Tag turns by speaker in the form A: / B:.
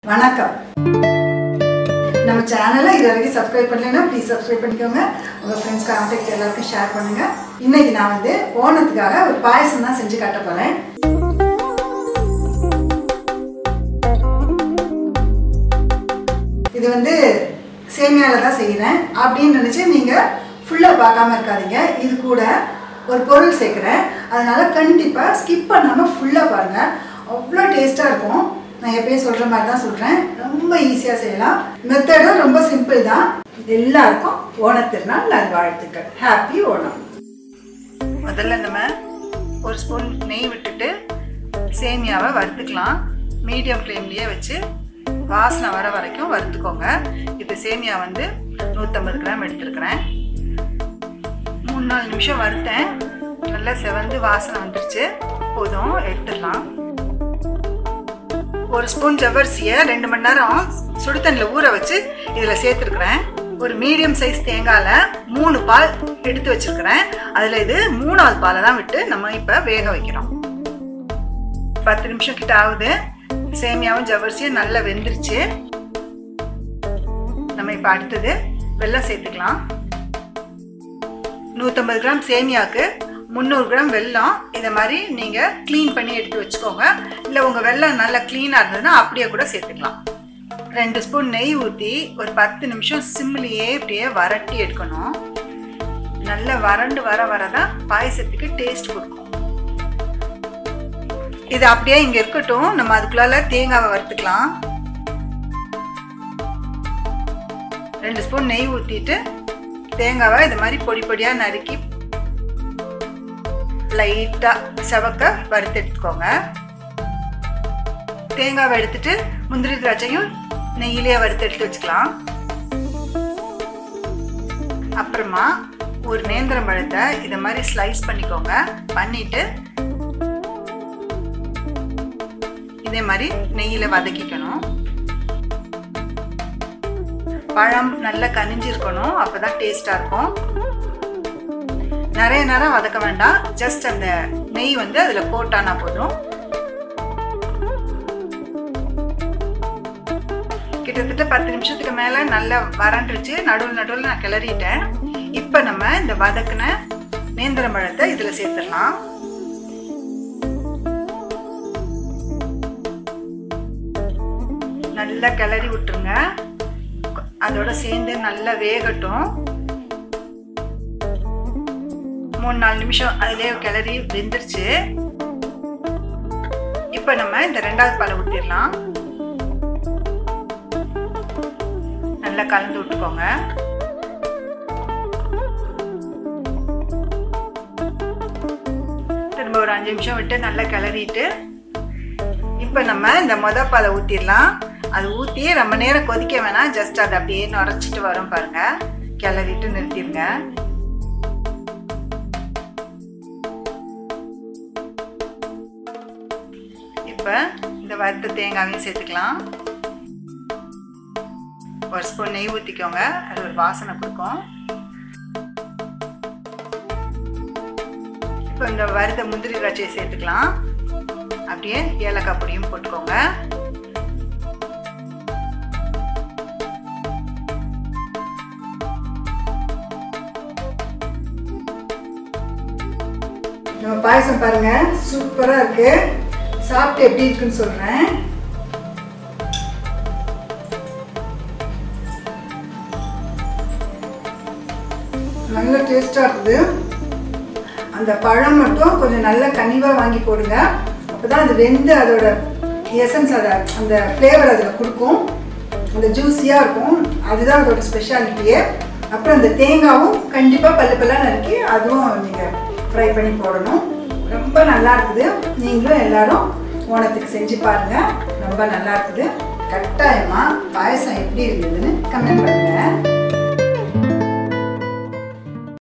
A: வணக்கம். நம்ம சேனலை இதுவரைக்கும் சப்ஸ்கிரைப் பண்ணலைன்னா ப்ளீஸ் சப்ஸ்கிரைப் பண்ணிக்கோங்க. உங்கள் ஃப்ரெண்ட்ஸ் கான்டாக்ட் எல்லாருக்கும் ஷேர் பண்ணுங்கள். இன்னைக்கு நான் ஓணத்துக்காக ஒரு பாயசம் தான் செஞ்சு காட்ட போகிறேன். இது சேமியாவில் தான் செய்கிறேன் அப்படின்னு நினச்சி நீங்கள் ஃபுல்லாக பார்க்காம இருக்காதீங்க. இது கூட ஒரு பொருள் சேர்க்குறேன், அதனால் கண்டிப்பாக ஸ்கிப் பண்ணாமல் ஃபுல்லாக பாருங்கள். அவ்வளோ டேஸ்ட்டாக இருக்கும். நான் எப்பயும் சொல்கிற மாதிரி தான் சொல்கிறேன். ரொம்ப ஈஸியாக செய்யலாம். மெத்தடும் ரொம்ப சிம்பிள் தான். எல்லாருக்கும் ஓணத்திருநாள் நல்வாழ்த்துக்கள். ஹாப்பி ஓணம். முதல்ல நம்ம ஒரு ஸ்பூன் நெய் விட்டுட்டு சேமியாவை வறுத்துக்கலாம். மீடியம் ஃப்ளேம்லேயே வச்சு வாசனை வர வரைக்கும் வறுத்துக்கோங்க. இப்போ சேமியா 150 கிராம் எடுத்துருக்கிறேன். 3-4 நிமிஷம் வறுத்தேன். நல்லா செவந்து வாசனை வந்துருச்சு. போதும், எடுத்துடலாம். ஒரு ஸ்பூன் ஜவ்வரிசியை 2 மணி நேரம் சுடுதண்ணில் ஊற வச்சு இதில் சேர்த்துருக்குறேன். ஒரு மீடியம் சைஸ் தேங்காயில் 3 பால் எடுத்து வச்சுருக்கிறேன். அதில் இது 3ஆவது பாலை தான் விட்டு நம்ம இப்போ வேக வைக்கிறோம். 10 நிமிஷம் கிட்ட ஆகுது. சேமியாவும் ஜவ்வரிசியும் நல்லா வெந்துருச்சு. நம்ம இப்போ அடுத்தது வெல்லம் சேர்த்துக்கலாம். 150 கிராம் சேமியாவுக்கு 300 கிராம் வெல்லம். இதை மாதிரி நீங்கள் க்ளீன் பண்ணி எடுத்து வச்சுக்கோங்க. இல்லை உங்கள் வெல்லம் நல்லா க்ளீனாக இருந்ததுன்னா அப்படியே கூட சேர்த்துக்கலாம். 2 ஸ்பூன் நெய் ஊற்றி ஒரு 10 நிமிஷம் சிம்மிலேயே இப்படியே வரட்டி எடுக்கணும். நல்லா வறண்டு வரதான் பாயசத்துக்கு டேஸ்ட் கொடுக்கும். இது அப்படியே இங்கே இருக்கட்டும். நம்ம அதுக்குள்ளால தேங்காவை வறுத்துக்கலாம். 2 ஸ்பூன் நெய் ஊற்றிட்டு தேங்காவை இது மாதிரி பொடி பொடியாக நறுக்கி லைட்டாக செவக்க வறுத்து எடுத்துக்கோங்க. தேங்காவை எடுத்துட்டு முந்திரி திராட்சையும் நெய்யிலேயே வறுத்து எடுத்து வச்சுக்கலாம். அப்புறமா ஒரு நேந்திரம் பழத்தை இதை மாதிரி ஸ்லைஸ் பண்ணிக்கோங்க. பண்ணிட்டு இதே மாதிரி நெய்யில் வதக்கிக்கணும். பழம் நல்லா கனிஞ்சிருக்கணும், அப்போதான் டேஸ்டாக இருக்கும். நிறைய நேரம் வதக்க வேண்டாம். ஜஸ்ட் அந்த நெய் அதில் போட்டானா போதும். கிட்டத்தட்ட 10 நிமிஷத்துக்கு மேலே நல்லா வறண்டுருச்சு. நடுவில் நான் கிளறிட்டேன். இப்போ நம்ம இந்த வதக்கின நேந்திரம் பழத்தை இதில் சேர்த்துடலாம். நல்லா கிளறி விட்டுருங்க. அதோட சேர்ந்து நல்லா வேகட்டும். 3-4 நிமிஷம் அதிலே கிளறி வெந்துருச்சு. இப்போ நம்ம இந்த 2ஆவது பாலை ஊற்றிடலாம். நல்லா கலந்து விட்டுக்கோங்க. திரும்ப ஒரு 5 நிமிஷம் விட்டு நல்லா கிளறிட்டு இப்போ நம்ம இந்த மொதல் பாலை ஊற்றிடலாம். அது ஊற்றி ரொம்ப நேரம் கொதிக்க வேணாம். ஜஸ்ட் அதை அப்படியே நுரைச்சிட்டு வரும் பாருங்க. கிளறிட்டு நிறுத்திடுங்க. இப்போ இந்த வறுத்த தேங்காவையும் சேர்த்துக்கலாம். ஒரு ஸ்பூன் நெய் ஊற்றிக்கோங்க. அது ஒரு வாசனை கொடுக்கும். இப்போ இந்த வறுத்த முந்திரி திராட்சையை சேர்த்துக்கலாம். அப்படியே ஏலக்காய் பொடியும் போட்டுக்கோங்க. நம்ம பாயசம் பாருங்க, சூப்பராக இருக்கு. சாப்பிட்டு எப்படி இருக்குன்னு சொல்றேன். நல்ல டேஸ்டா இருக்குது. அந்த பழம் மட்டும் கொஞ்சம் நல்ல கனிவாக வாங்கி போடுங்க. அப்போதான் அது வெந்து அதோட எசன்ஸ் அந்த ஃப்ளேவர் அதில் கொடுக்கும். அந்த ஜூஸியாக இருக்கும். அதுதான் அதோட ஸ்பெஷாலிட்டியே. அப்புறம் அந்த தேங்காவும் கண்டிப்பாக பல்லாக நறுக்கி அதுவும் நீங்கள் ஃப்ரை பண்ணி போடணும். ரொம்ப நல்லா இருக்குது. நீங்களும் எல்லாரும் ஓணத்துக்கு செஞ்சு பாருங்கள். ரொம்ப நல்லா இருக்குது. கட்டாயமாக பாயசம் எப்படி இருந்ததுன்னு கமெண்ட் பண்ணுங்கள்.